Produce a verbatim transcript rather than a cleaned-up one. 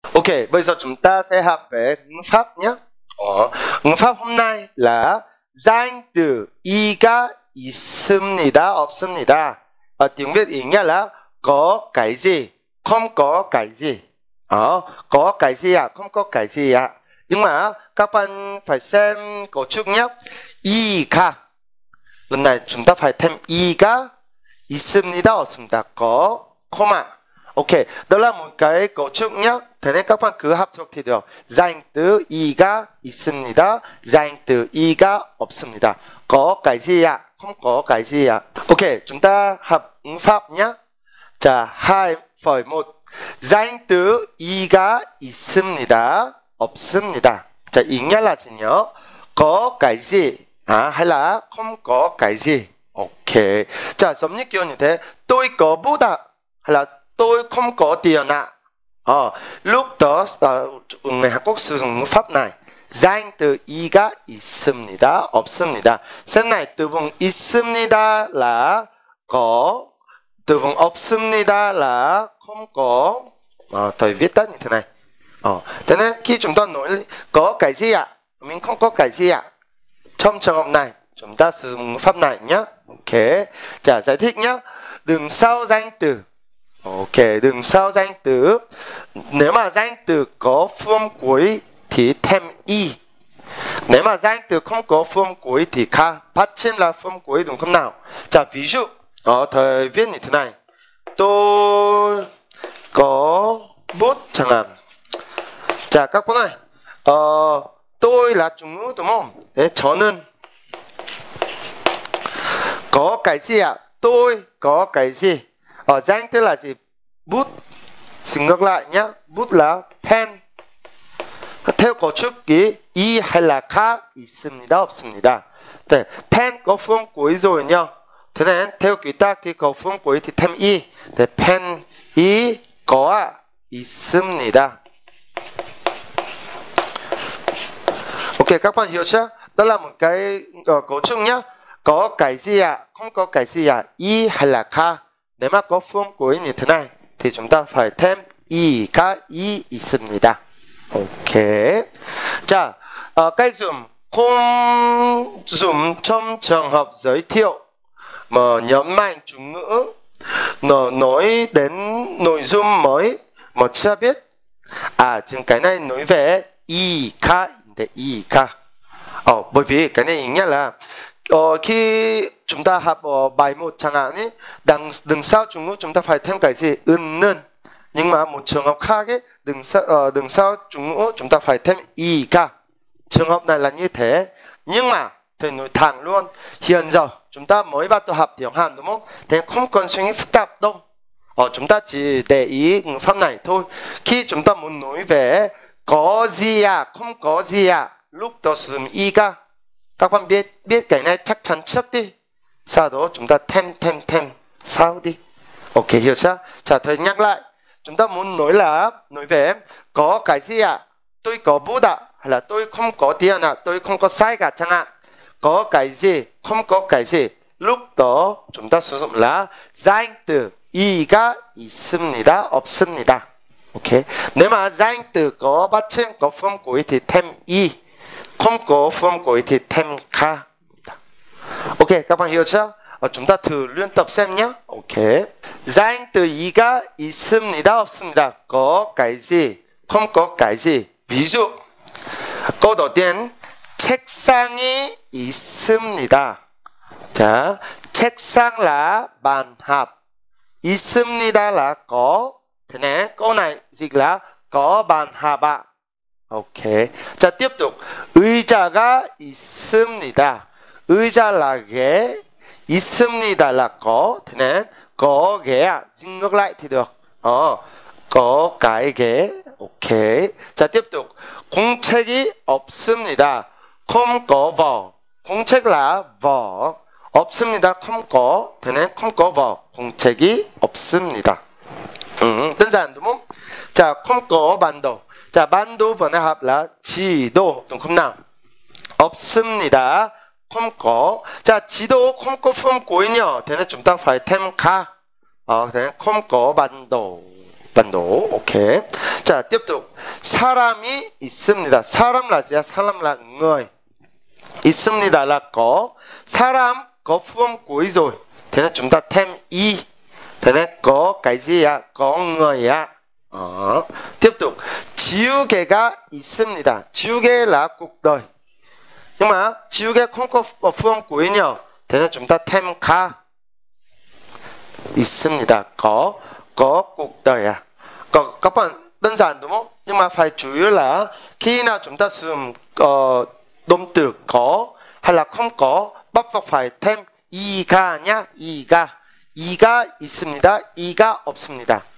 Ok, bây giờ chúng ta sẽ học về ngữ pháp nhé. Ờ, ngữ pháp hôm nay là danh từ 이가 있습니다, 없습니다. Ở tiếng Việt ý nghĩa là có cái gì, không có cái gì. Ờ, có cái gì à, không có cái gì à. Nhưng mà các bạn phải xem cấu trúc nhé. 이가. Lần này chúng ta phải thêm 이가 있습니다, 없습니다. Có, comma. Ok, đó là một cái cấu trúc nhé. Thế nên các bạn cứ học thuộc thì được. danh từ 이가 있습니다, danh từ 이가 없습니다. Có cái gì ạ? Không có cái gì ạ? Ok, chúng ta học ngữ pháp nhé. 자, hai phẩy một. danh từ 이가 있습니다, 없습니다. 자, ý nghĩa là gì nhớ? Có cái gì? À, hay là không có cái gì? Ok. 자, giống như kiểu như thế. Tôi có bút ạ. Hay là tôi không có tiền ạ. Ờ, lúc đó uh, người Hàn Quốc sử dụng ngữ pháp này. danh từ 이가 있습니다, 없습니다. Xem này, từ vựng 있습니다 là có, từ vựng 없습니다 là không có. Ờ, thầy viết tắt như thế này. Ờ, thế nên khi chúng ta nói có cái gì ạ? Mình không có cái gì ạ. Trong trường hợp này, chúng ta sử dụng ngữ pháp này nhé. Ok.자, giải thích nhé. Đằng sau danh từ. Ok, đằng sau danh từ. Nếu mà danh từ có phương cuối thì thêm y. Nếu mà danh từ không có phương cuối thì kha. 받침 là phương cuối đúng không nào? 자, ví dụ. Ờ, thầy viết như thế này. Tôi có bút chẳng hạn. 자, các bạn ơi. Ờ, tôi là chủ ngữ đúng không? Thế 저는 có cái gì ạ? Tôi có cái gì? Ở danh từ là gì? Bút. Xin ngược lại nhé. Bút là pen. theo cấu trúc ý 이 hay là khác 있습니다, 없습니다. 네, pen có phương cuối rồi nhá. Thế nên theo quy tắc thì có phương cuối thì thêm y. 네, 펜이 có 있습니다. Ok, các bạn hiểu chưa? Đó là một cái uh, cấu trúc nhá. Có cái gì ạ? À? Không có cái gì ạ? À? Y hay là khác? Nếu mà có phương cuối như thế này thì chúng ta phải thêm 이가 이 있습니다. Ok. 자, uh, cách dùng không dùng trong trường hợp giới thiệu mà nhấn mạnh chủ ngữ, nó nói đến nội dung mới mà chưa biết. À, 지금 cái này nói về 이가 인데 이가. Ờ, bởi vì cái này ý nghĩa là ờ, khi chúng ta học ở bài một chẳng hạn ấy, đằng, đằng sau chủ ngữ chúng ta phải thêm cái gì? 은는. Nhưng mà một trường hợp khác ấy, đằng sau, uh, đằng sau chủ ngữ chúng ta phải thêm 이가. Trường hợp này là như thế. Nhưng mà thầy nói thẳng luôn, hiện giờ chúng ta mới bắt đầu học tiếng Hàn đúng không? Thế không cần suy nghĩ phức tạp đâu. Ờ, chúng ta chỉ để ý ngữ pháp này thôi. Khi chúng ta muốn nói về có gì à, không có gì à, lúc đó sử dụng 이가. Các bạn biết biết cái này chắc chắn trước đi. Sau đó chúng ta thêm thêm thêm sau đi. Ok, hiểu chưa? Chả thầy nhắc lại. Chúng ta muốn nói là nói về có cái gì à? Tôi có bút à? Hay là tôi không có tiền à? Tôi không có sai cả chẳng hạn. Có cái gì? Không có cái gì? Lúc đó chúng ta sử dụng là danh từ 이가 있습니다, 없습니다. Ok. Nếu mà danh từ có 받침 có phương cuối thì thêm y. Không có phương cuối thì thêm kha. Ok, các bạn hiểu chưa? Ờ, chúng ta thử luyện tập xem nhé. Ok. danh từ 이가 있습니다, 없습니다. Có cái gì? Không có cái gì? Ví dụ, câu đầu tiên, 책상이 있습니다. 자, 책상 là bàn học. 있습니다 là có. Thế nên câu này dịch là có bàn học ạ. Ok. 자, tiếp tục. 의자가 있습니다. 의자 là ghế. 있습니다 là có. Thế nên có ghế ạ. Dịch ngược lại thì được. Ờ, có cái ghế. Ok. 자, tiếp tục. 공책이 없습니다. không có vở. 공책 là vở. 없습니다. không có. Thế nên không có vở. 공책이 없습니다. Ừ, đơn giản đúng không? 자, không có bản đồ. 자, bản đồ vừa nãy học là 지도. đúng không nào? 없습니다. không có. 자, 지도 không có phương cuối nhờ. Thế nên chúng ta phải thêm kha. Ờ, thế nên không có bản đồ. bản đồ. Ok. 자, tiếp tục. 사람이 있습니다. 사람 là 사람 là người. 있습니다 là có. 사람 có phương cuối rồi. Thế nên chúng ta thêm y. Thế nên có cái gì ạ? Có người ạ. Đó. Tiếp tục. 지우개가 있습니다. 지우개 là cuộc đời. Nhưng mà 지우개 không có phương cuối nhỉ? Thế nên chúng ta thêm ka. 있습니다. Có. Có cuộc đời à? Có, các bạn đơn giản đúng không? Nhưng mà phải chú ý là khi nào chúng ta sử dụng uh, động từ có hay là không có bắt buộc phải thêm 이가 nhá. 이가. 이가 있습니다. 이가 없습니다.